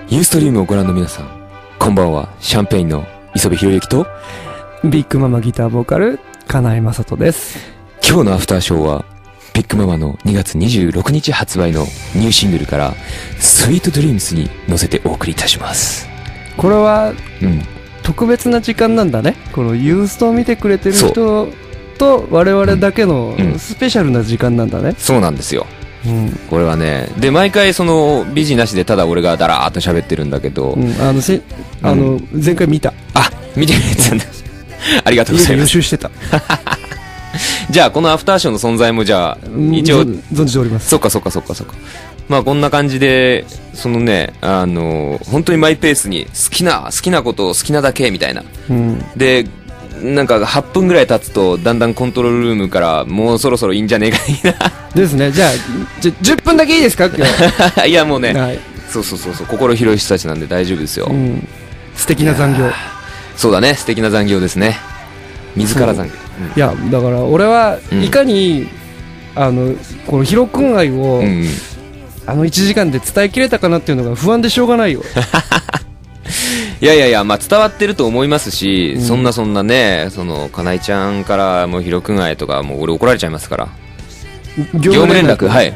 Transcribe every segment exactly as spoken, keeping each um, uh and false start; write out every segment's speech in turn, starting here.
ユーストリームをご覧の皆さん、こんばんは。シャンペインの磯部博之とビッグママギターボーカル金井雅人です。 今日のアフターショーはビッグママのにがつにじゅうろくにち発売のニューシングルからスイートドリームスに乗せてお送りいたします。 これは、 うん、 特別な時間なんだね。このユーストを見てくれてる人と我々だけのスペシャルな時間なんだね。 そうなんですよ。 うん、 これはね、で毎回そのビジなしでただ俺がダラーっと喋ってるんだけど、 うん、あのせあの、うん、前回見た。 あ、見てくれてたんだ。ありがとうございます。 予習してた。 じゃあこのアフターショーの存在もじゃあ一応存じております。 そっかそっかそっかそっか。まあこんな感じでそのね、あの本当にマイペースに好きな好きなことを好きなだけみたいな、うん、でなんかはっぷんぐらい経つとだんだんコントロールルームからもうそろそろいいんじゃねえかいなですね。じゃあじゃじゅっぷんだけいいですか今日。いやもうね、はい、そうそうそうそう、心広い人たちなんで大丈夫ですよ、うん、 素敵な残業。 そうだね、素敵な残業ですね。自ら残業、うん、 いやだから俺はいかに、うん、あのこのヒロ君愛を、うんうん、あのいちじかんで伝えきれたかなっていうのが不安でしょうがないよ。 いやいやいや、まあ、伝わってると思いますし、うん、そんなそんなね、そのかなえちゃんからもうヒロ君愛とかもう俺怒られちゃいますから。業務連絡、はい、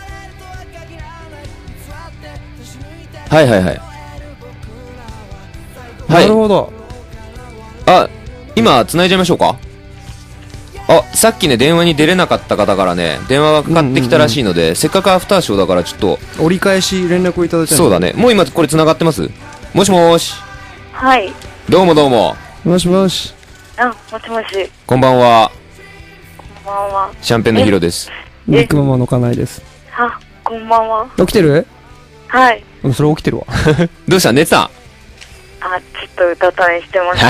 はいはいはい、 なるほど。 あ、今繋いじゃいましょうか。あ、さっきね電話に出れなかった方からね電話がかかってきたらしいので、うんうんうん、せっかくアフターショーだからちょっと折り返し連絡をいただいた。 そうだね、もう今これ繋がってます。もしもーし。 はい、 どうもどうも。 もしもし。 あ、もしもし。 こんばんは。 こんばんは。 シャンペンのヒロです。 ビッグママの金井です。 あ、こんばんは。 起きてる？ はい。 うん、それ起きてるわ。 どうした、寝てた？ あ、ちょっとうたた寝してました。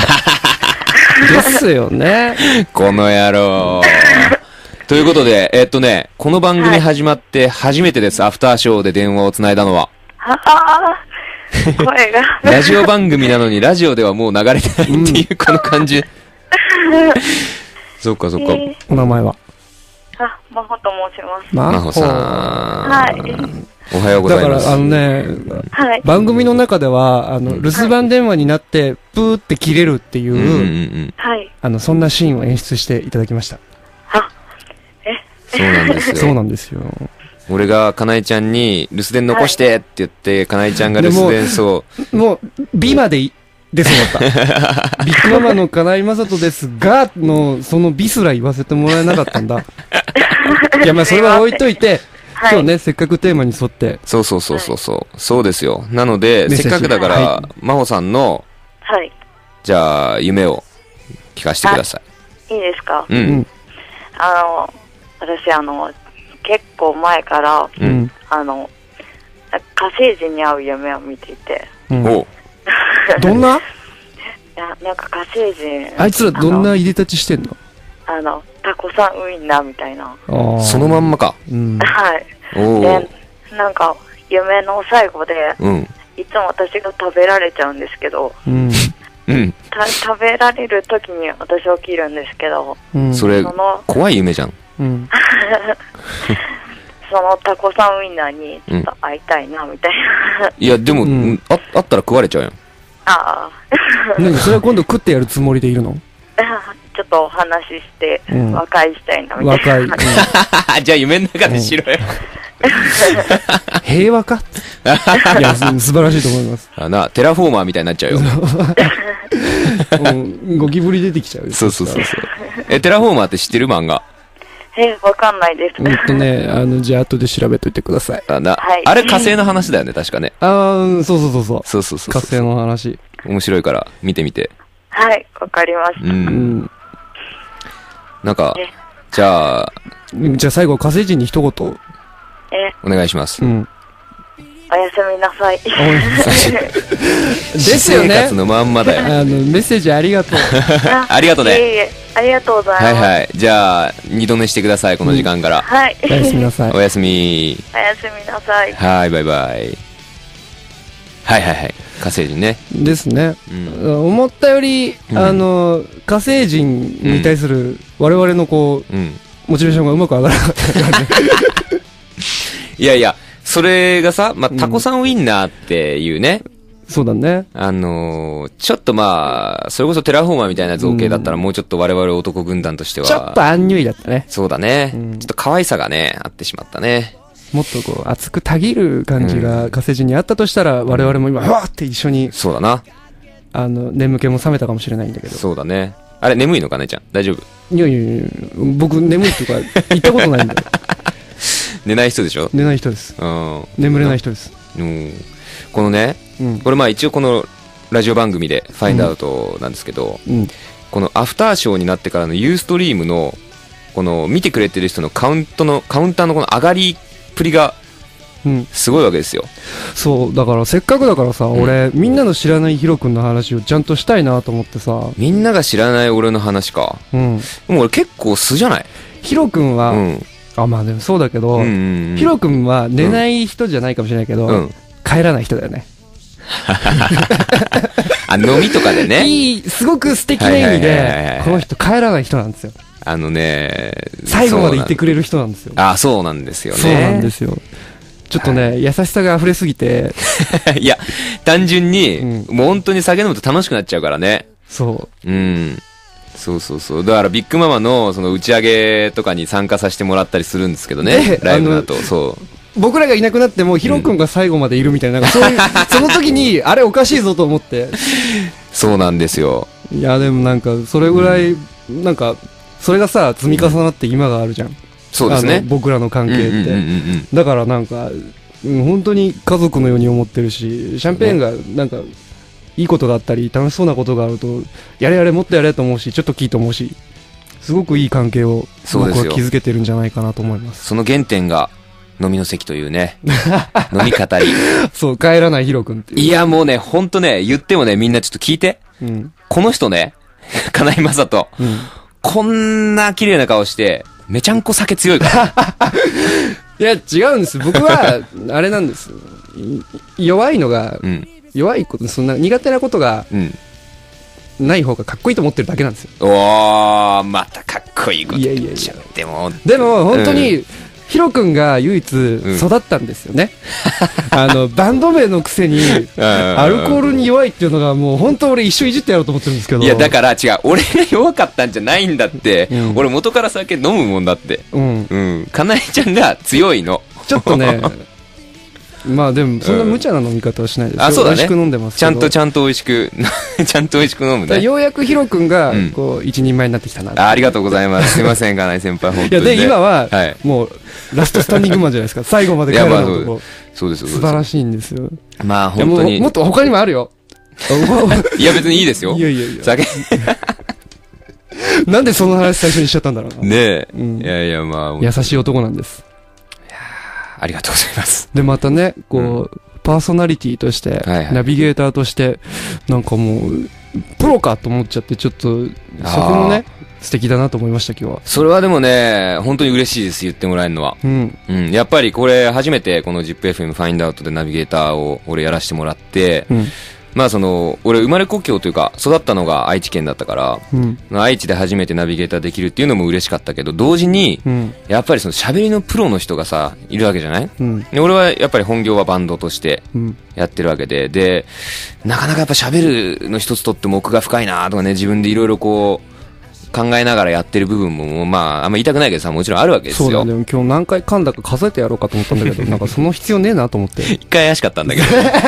ですよね。 この野郎。ということで、えー、っとね、この番組始まって初めてです、はい、アフターショーで電話をつないだのは。 はあ、声が。 ラジオ番組なのにラジオではもう流れてないっていうこの感じ。そっかそっか。えー、 お名前は？ あ、真帆と申します。 真帆さん。 はい。 おはようございます。 だからあのね、はい、番組の中ではあの留守番電話になってプーって切れるっていう、うんうんうん、あのそんなシーンを演出していただきました。 あ、 え、そうなんですよ。 そうなんですよ。 俺がかなえちゃんに留守電残してって言って、はい、かなえちゃんが留守電、そうもう美までですもった。ビッグママの金井雅人ですがのその美すら言わせてもらえなかったんだ。いやまあそれは置いといて、はい、今日ねせっかくテーマに沿って。 そうそうそうそうそう、はい、そうですよ。なのでせっかくだから、はい、真帆さんの、 はい、 じゃあ夢を聞かせてください。いいですか？ うん。 あの私あの結構前から、うん、あの火星人に会う夢を見ていて。 うん、おどんな？いや、なんか火星人。 あいつらどんないでたちしてんの？ あのタコさんウインナーみたいな。 そのまんまか。 うん、 はい。で、なんか夢の最後で、うん、いつも私が食べられちゃうんですけど、 うんうん、 食べられる時に私起きるんですけど、 うん、それ怖い夢じゃん。 うん、 そのタコさんウインナーにちょっと会いたいなみたいな、 うん、いやでも、うん、あ, あったら食われちゃうよ。 ああ。 なんかそれは今度食ってやるつもりでいるの？ ちょっとお話しして、うん、和解したいなみたいな。 和解。 うん、じゃあ夢の中でしろよ。 平和か？いや素晴らしいと思います。 あなテラフォーマーみたいになっちゃうよ。 うん、ゴキブリ出てきちゃう。 そうそうそうそう。えテラフォーマーって知ってる漫画？ えわかんないです。 えっとねあのじゃあ後で調べといてください。 あな、はい、あれ火星の話だよね確かね。 ああそうそうそうそう。 そうそうそう。 火星の話。 面白いから見てみて。 はい、わかりました。 うん。なんかじゃあじゃあ最後火星人に一言。 えお願いします。 うん。 おやすみなさい。 ですよね。 生活のまんまだよ。 あのメッセージありがとう。 ありがとうね。 いえいえ、ありがとうございます。 はいはい。じゃあ二度寝してくださいこの時間から。うん、 はい。 おやすみなさい。 おやすみ。 おやすみなさい。 はい、バイバイ。はいはいはい。火星人ね。 ですね。 うん、 思ったより、うん、あの火星人に対する我々のこう、うん、モチベーションがうまく上がらなかったからね。 いやいや。そそれがさ、まあ、タコさんウインナーっていうね、うんそうだね。 あのー、ちょっとまあ、それこそテラフォーマーみたいな造形だったらもうちょっと我々男軍団としては。 ちょっとアンニュイだったね。 そうだね。 うん、 ちょっと可愛さがね、あってしまったね。 もっとこう、熱くたぎる感じが火星人にあったとしたら、うん、我々も今、わーって一緒に。 そうだな。 あの、眠気も覚めたかもしれないんだけど。 そうだね。あれ、眠いのかねちゃん大丈夫？ いやいやいや、僕眠いとか言ったことないんだよ。 寝ない人でしょ？ 寝ない人です。 うん。 眠れない人です。 うん。このね、うん、これまあ一応この、ラジオ番組でファインドアウトなんですけど、うんうん、このアフターショーになってからのユーストリームのこの見てくれてる人のカウントのカウンターのこの上がりっぷりがすごいわけですよ、 うん、そうだからせっかくだからさ、うん、俺みんなの知らないヒロ君の話をちゃんとしたいなと思ってさ。 みんなが知らない俺の話か、うん、でも俺結構素じゃない？ ヒロ君は、うん、あまあでもそうだけど、うんうんうん、ヒロ君は寝ない人じゃないかもしれないけど、うん、帰らない人だよね。 あ、飲みとかでね。 いい、すごく素敵な意味で、この人帰らない人なんですよ。 あのね、 最後までいてくれる人なんですよ。 あ、そうなんですよね。 そうなんですよ。ちょっとね、優しさが溢れすぎて。 いや、単純に、うん、もう本当に酒飲むと楽しくなっちゃうからね。 そう。 うん。そうそうそう。だからビッグママのその打ち上げとかに参加させてもらったりするんですけどね。ライブだと。そう。僕らがいなくなってもヒロ君が最後までいるみたいな、なんかそういうその時にあれおかしいぞと思って。 そうなんですよ。 いやでもなんかそれぐらい、うん、なんかそれがさ積み重なって今があるじゃん、うん、 そうですね、 僕らの関係って、うんうんうんうん、だからなんか、うん、本当に家族のように思ってるし、シャンペーンがなんかいいことがあったり楽しそうなことがあるとやれやれもっとやれと思うし、ちょっと聞いて思うし、すごくいい関係を僕は築けてるんじゃないかなと思います。 その原点が飲みの席というね。飲み語り。 そう、帰らないヒロ君っていう。 いや、もうね、ほんとね、言ってもね、みんなちょっと聞いて。うん、この人ね、金井正人、うん。こんな綺麗な顔して、めちゃんこ酒強いから。 いや、違うんです。僕は、あれなんです。弱いのが、うん、弱いこと、そんな苦手なことが、うんない方がかっこいいと思ってるだけなんですよ。 おー、またかっこいいこと言っちゃって。もでも本当に、うん、ヒロ君が唯一育ったんですよね、うん、あのバンド名のくせにアルコールに弱いっていうのがもう本当俺一生いじってやろうと思ってるんですけど。 いやだから違う、俺が弱かったんじゃないんだって、うん、俺元から酒飲むもんだって、うんうん、かなえちゃんが強いの。 ちょっとねまあでもそんな無茶な飲み方はしないですよ、 うん、あ、そうだね、 美味しく飲んでますけど、 ちゃんとちゃんと美味しくちゃんと美味しく飲むね。 ようやくヒロ君がこう一人前になってきたな、うん、 あ, ありがとうございます。すいません、金井先輩、本当に、ね、 いやで今はもうラストスタンディングマンじゃないですか。最後まで帰らない男。 そうです、 素晴らしいんですよ。 まあ本当にも, もっと他にもあるよ。 いや別にいいですよ。 いやいやいや、 酒なんでその話最初にしちゃったんだろうな。 ねえ、うん、いやいや、まあ優しい男なんです。 いやありがとうございます。 でまたねこう、うん、パーソナリティとして、はいはい、ナビゲーターとしてなんかもうプロかと思っちゃって、ちょっとそこもね素敵だなと思いました今日は。 それはでもね本当に嬉しいです、言ってもらえるのは。うん、うん、やっぱりこれ初めてこの ジップエフエム ファインドアウトでナビゲーターを俺やらせてもらって、うん、まあその俺生まれ故郷というか育ったのが愛知県だったから、うん、愛知で初めてナビゲーターできるっていうのも嬉しかったけど、同時に、うん、やっぱりその喋りのプロの人がさいるわけじゃない、うん、で俺はやっぱり本業はバンドとしてやってるわけで、でなかなかやっぱ喋るの一つとっても奥が深いなとかね、自分でいろいろこう考えながらやってる部分もまああんま言いたくないけどさ、もちろんあるわけですよ。 そうだね、今日何回噛んだか数えてやろうかと思ったんだけどなんかその必要ねえなと思って一回怪しかったんだけど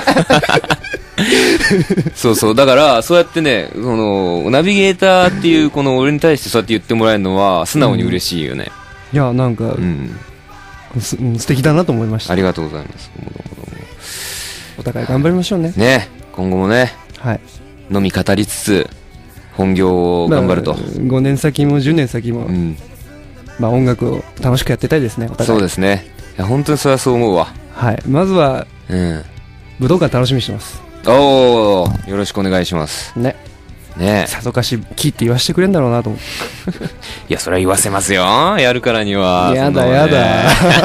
そうそう、だからそうやってね、そのナビゲーターっていうこの俺に対してそうやって言ってもらえるのは素直に嬉しいよね、 うん、いやなんか、うん、す素敵だなと思いました。 ありがとうございます。 お互い頑張りましょうね。 ね、今後もね、はい、飲み語りつつ本業を頑張ると、まあ、 ごねん先もじゅうねん先も、うん、まあ音楽を楽しくやってたいですね、お互い。 そうですね、いや本当にそれはそう思うわ。 はい、まずは、うん、武道館楽しみにしてます。 おー、よろしくお願いしますね。 ね、 さぞかしキーって言わせてくれんだろうなと思っていやそれは言わせますよ、やるからには。 やだやだ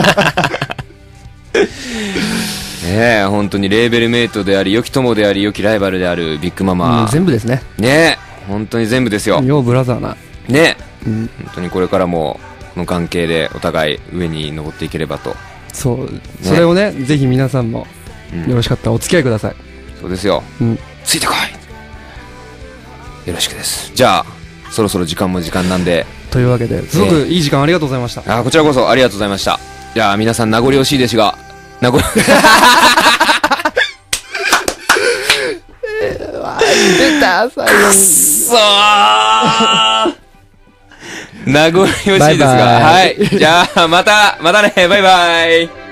ねえ、本当にレーベルメイトであり良き友であり良きライバルであるビッグママ、 うん、全部ですね。 ねえ、本当に全部ですよ。 ようブラザーなねえ、うん、本当にこれからもこの関係でお互い上に登っていければとそう。それをね、ぜひ皆さんも、よろしかったらお付き合いください。 そうですよ。うん。ついてこい。よろしくです。じゃあ、そろそろ時間も時間なんで。 というわけで、すごくいい時間ありがとうございました。 あ、こちらこそありがとうございました。じゃあ、皆さん名残惜しいですが、名残、 出た、最後に。くっそー名残惜しいですが、はい。じゃあ、また、またね、バイバイ。